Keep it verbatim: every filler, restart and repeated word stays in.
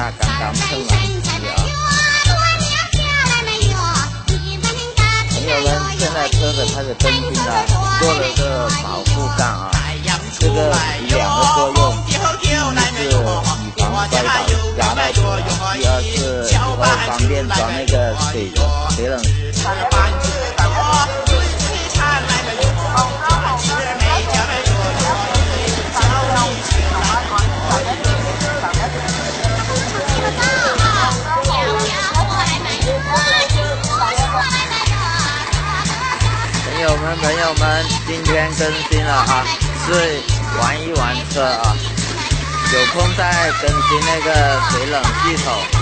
家刚刚喷完漆啊。朋友们，现在车子开始更新了，做了个保护杠啊。这个两个作用，一是以防摔倒压到车，第二是以后方便装那个水水冷。朋友们，朋友们，今天更新了啊，是玩一玩车啊，有空再更新那个水冷系统。